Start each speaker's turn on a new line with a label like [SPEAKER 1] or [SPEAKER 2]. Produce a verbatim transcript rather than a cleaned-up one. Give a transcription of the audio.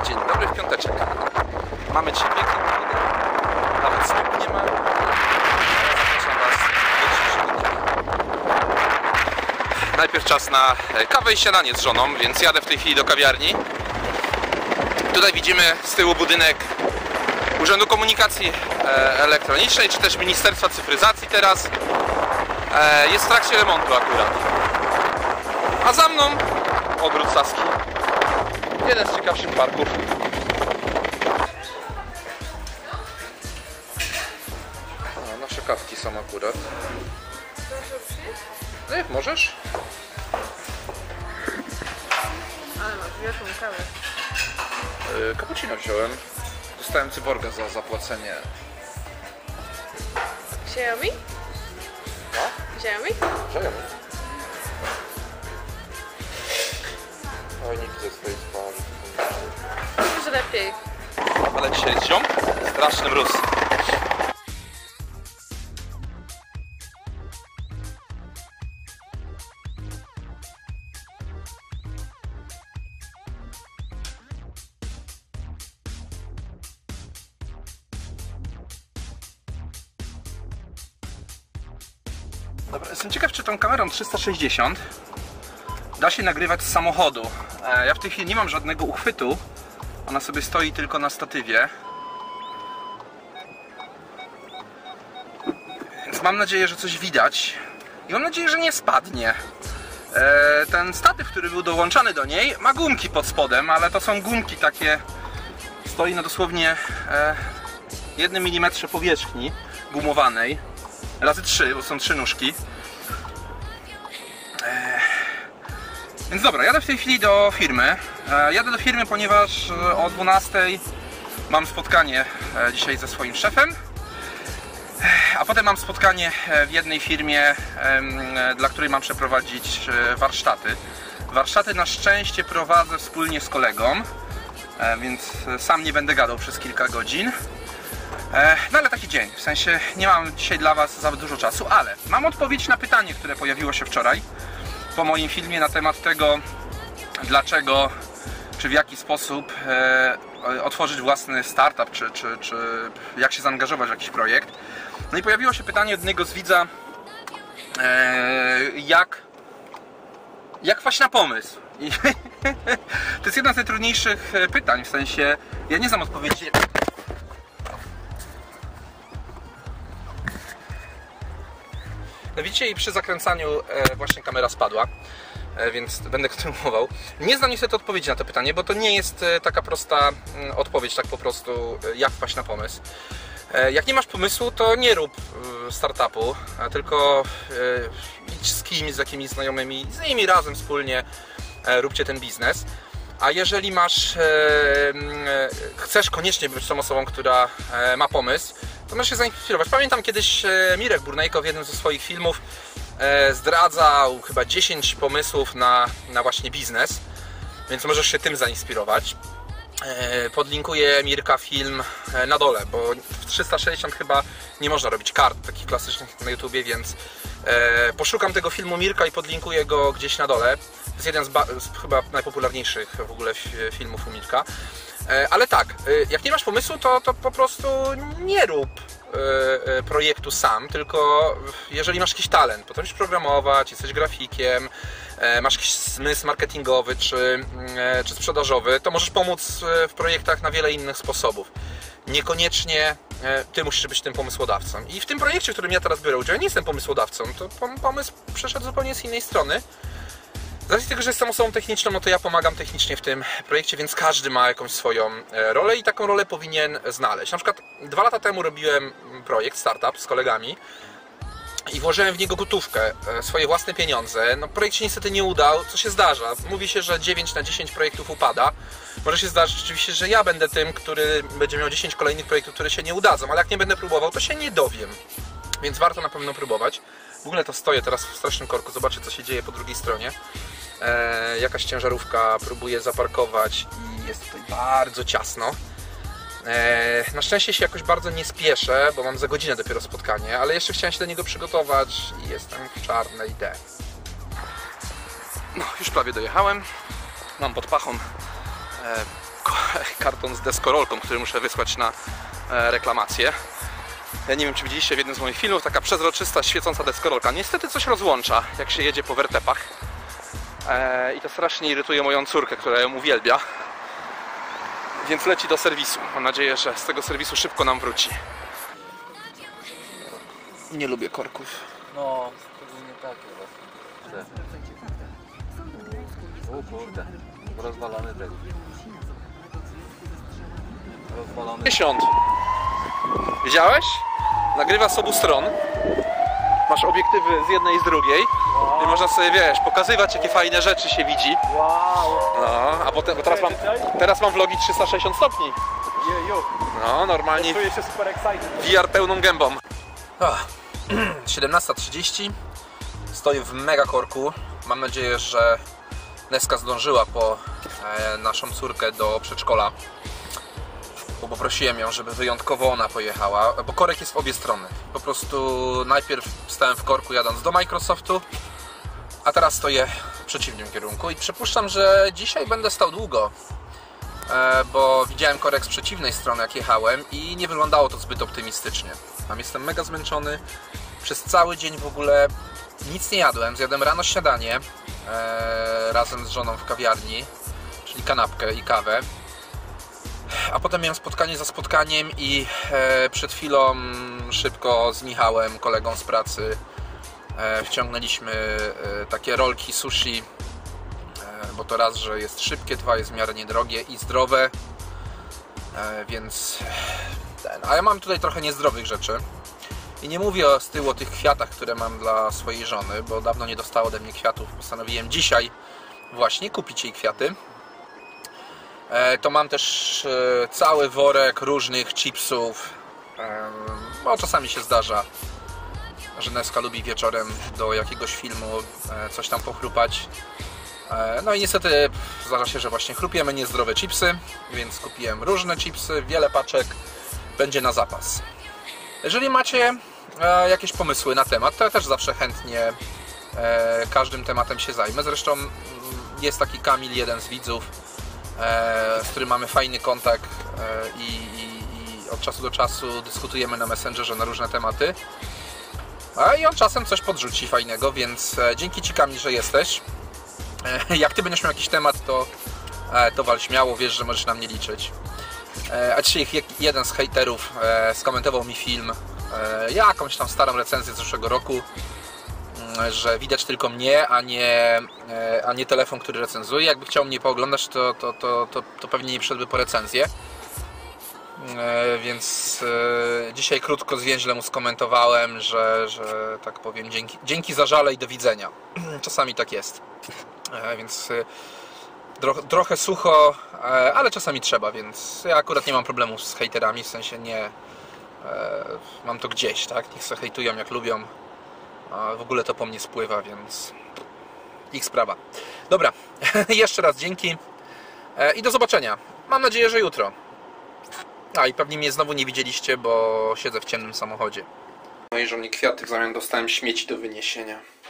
[SPEAKER 1] Dzień dobry w piąteczek. Mamy dzisiaj piękny pogodę. Nawet smogu nie ma. Zapraszam Was do dzisiejszego dnia. Najpierw czas na kawę i śniadanie z żoną, więc jadę w tej chwili do kawiarni. Tutaj widzimy z tyłu budynek Urzędu Komunikacji Elektronicznej, czy też Ministerstwa Cyfryzacji teraz. Jest w trakcie remontu akurat. A za mną Ogród Saski. Jeden z ciekawszych parków. A, nasze kawki są akurat. No jak możesz?
[SPEAKER 2] Ale masz wielką kawę.
[SPEAKER 1] Yy, cappuccino wziąłem. Dostałem cyborga za zapłacenie.
[SPEAKER 2] Xiaomi?
[SPEAKER 1] No?
[SPEAKER 2] Xiaomi?
[SPEAKER 1] Wziąłem. Oj, nie widzę swojej twarzy.
[SPEAKER 2] Może lepiej.
[SPEAKER 1] Ale dzisiaj jest ziom. Straszny mróz. Dobra, jestem ciekaw, czy tą kamerą trzysta sześćdziesiąt da się nagrywać z samochodu. Ja w tej chwili nie mam żadnego uchwytu. Ona sobie stoi tylko na statywie. Więc mam nadzieję, że coś widać. I mam nadzieję, że nie spadnie. Ten statyw, który był dołączany do niej, ma gumki pod spodem, ale to są gumki takie... Stoi na dosłownie jednym milimetrze powierzchni gumowanej. Razy trzy, bo są trzy nóżki. Więc dobra, jadę w tej chwili do firmy. Jadę do firmy, ponieważ o dwunastej mam spotkanie dzisiaj ze swoim szefem. A potem mam spotkanie w jednej firmie, dla której mam przeprowadzić warsztaty. Warsztaty na szczęście prowadzę wspólnie z kolegą, więc sam nie będę gadał przez kilka godzin. No ale taki dzień, w sensie nie mam dzisiaj dla Was za dużo czasu, ale mam odpowiedź na pytanie, które pojawiło się wczoraj po moim filmie na temat tego, dlaczego, czy w jaki sposób e, otworzyć własny startup, czy, czy, czy jak się zaangażować w jakiś projekt. No i pojawiło się pytanie od jednego z widza, e, jak, jak wpaść na pomysł. I to jest jedna z najtrudniejszych pytań, w sensie ja nie znam odpowiedzi. No widzicie, i przy zakręcaniu e, właśnie kamera spadła, e, więc będę kontynuował. Nie znam niestety odpowiedzi na to pytanie, bo to nie jest e, taka prosta m, odpowiedź, tak po prostu, e, jak wpaść na pomysł. E, jak nie masz pomysłu, to nie rób e, startupu, a tylko e, idź z kimś, z jakimiś znajomymi, z nimi razem wspólnie e, róbcie ten biznes. A jeżeli masz, e, e, chcesz koniecznie być tą osobą, która e, ma pomysł, to możesz się zainspirować. Pamiętam kiedyś e, Mirek Burnejko w jednym ze swoich filmów e, zdradzał chyba dziesięć pomysłów na, na właśnie biznes, więc możesz się tym zainspirować. E, podlinkuję Mirka film e, na dole, bo w trzysta sześćdziesiąt chyba nie można robić kart takich klasycznych na YouTubie, więc e, poszukam tego filmu Mirka i podlinkuję go gdzieś na dole. To jest jeden z, z chyba najpopularniejszych w ogóle filmów u Mirka. Ale tak, jak nie masz pomysłu, to, to po prostu nie rób projektu sam, tylko jeżeli masz jakiś talent, potrafisz programować, jesteś grafikiem, masz jakiś zmysł marketingowy czy, czy sprzedażowy, to możesz pomóc w projektach na wiele innych sposobów. Niekoniecznie ty musisz być tym pomysłodawcą. I w tym projekcie, w którym ja teraz biorę udział, ja nie jestem pomysłodawcą, to pomysł przeszedł zupełnie z innej strony. Z racji tego, że jestem osobą techniczną, no to ja pomagam technicznie w tym projekcie, więc każdy ma jakąś swoją rolę i taką rolę powinien znaleźć. Na przykład dwa lata temu robiłem projekt, startup z kolegami i włożyłem w niego gotówkę, swoje własne pieniądze. No projekt się niestety nie udał, co się zdarza. Mówi się, że dziewięć na dziesięć projektów upada. Może się zdarzyć rzeczywiście, że ja będę tym, który będzie miał dziesięć kolejnych projektów, które się nie udadzą, ale jak nie będę próbował, to się nie dowiem. Więc warto na pewno próbować. W ogóle to stoję teraz w strasznym korku, zobaczę, co się dzieje po drugiej stronie. E, jakaś ciężarówka próbuje zaparkować i jest tutaj bardzo ciasno. E, na szczęście się jakoś bardzo nie spieszę, bo mam za godzinę dopiero spotkanie, ale jeszcze chciałem się do niego przygotować i jestem w czarnej D. No, już prawie dojechałem. Mam pod pachą e, karton z deskorolką, który muszę wysłać na reklamację. Ja nie wiem, czy widzieliście w jednym z moich filmów, taka przezroczysta, świecąca deskorolka. Niestety coś rozłącza, jak się jedzie po wertepach. I to strasznie irytuje moją córkę, która ją uwielbia. Więc leci do serwisu. Mam nadzieję, że z tego serwisu szybko nam wróci. Nie lubię korków.
[SPEAKER 3] No, szczególnie takie właśnie. O kurde, rozwalony ten. Rozwalony.
[SPEAKER 1] pięćdziesiąt. Widziałeś? Nagrywa z obu stron. Masz obiektywy z jednej i z drugiej. Wow. I można sobie, wiesz, pokazywać, jakie fajne rzeczy się widzi.
[SPEAKER 3] Wow.
[SPEAKER 1] No, a potem, bo teraz mam, teraz mam vlogi trzysta sześćdziesiąt stopni.
[SPEAKER 3] Jeju.
[SPEAKER 1] No, normalnie.
[SPEAKER 3] Czuję się super excited.
[SPEAKER 1] V R pełną gębą. siedemnasta trzydzieści. Stoję w mega korku. Mam nadzieję, że Neska zdążyła po e, naszą córkę do przedszkola. Bo poprosiłem ją, żeby wyjątkowo ona pojechała, bo korek jest w obie strony. Po prostu najpierw stałem w korku jadąc do Microsoftu, a teraz stoję w przeciwnym kierunku i przypuszczam, że dzisiaj będę stał długo, bo widziałem korek z przeciwnej strony, jak jechałem, i nie wyglądało to zbyt optymistycznie. Tam jestem mega zmęczony, przez cały dzień w ogóle nic nie jadłem. Zjadłem rano śniadanie razem z żoną w kawiarni, czyli kanapkę i kawę. A potem miałem spotkanie za spotkaniem i e, przed chwilą szybko z Michałem, kolegą z pracy, e, wciągnęliśmy e, takie rolki sushi, e, bo to raz, że jest szybkie, dwa, jest w miarę niedrogie i zdrowe, e, więc ten. A ja mam tutaj trochę niezdrowych rzeczy i nie mówię o, z tyłu o tych kwiatach, które mam dla swojej żony, bo dawno nie dostała ode mnie kwiatów. Postanowiłem dzisiaj właśnie kupić jej kwiaty. To mam też cały worek różnych chipsów, bo czasami się zdarza, że Neska lubi wieczorem do jakiegoś filmu coś tam pochrupać. No i niestety zdarza się, że właśnie chrupiemy niezdrowe chipsy, więc kupiłem różne chipsy, wiele paczek, będzie na zapas. Jeżeli macie jakieś pomysły na temat, to ja też zawsze chętnie każdym tematem się zajmę. Zresztą jest taki Kamil, jeden z widzów, z którym mamy fajny kontakt i, i, i od czasu do czasu dyskutujemy na Messengerze na różne tematy. I on czasem coś podrzuci fajnego, więc dzięki Ci, Kamil, że jesteś. Jak Ty będziesz miał jakiś temat, to, to wal śmiało, wiesz, że możesz na mnie liczyć. A dzisiaj jeden z hejterów skomentował mi film, jakąś tam starą recenzję z zeszłego roku, że widać tylko mnie, a nie, a nie telefon, który recenzuje. Jakby chciał mnie pooglądać, to, to, to, to, to pewnie nie przyszedłby po recenzję. Więc dzisiaj krótko, zwięźle mu skomentowałem, że, że tak powiem, dzięki, dzięki za żale i do widzenia. Czasami tak jest. Więc trochę, trochę sucho, ale czasami trzeba, więc ja akurat nie mam problemu z hejterami, w sensie nie mam to gdzieś, tak? Niech se hejtują jak lubią. A w ogóle to po mnie spływa, więc ich sprawa. Dobra, jeszcze raz dzięki i do zobaczenia. Mam nadzieję, że jutro. A i pewnie mnie znowu nie widzieliście, bo siedzę w ciemnym samochodzie. No i żonie kwiaty, w zamian dostałem śmieci do wyniesienia.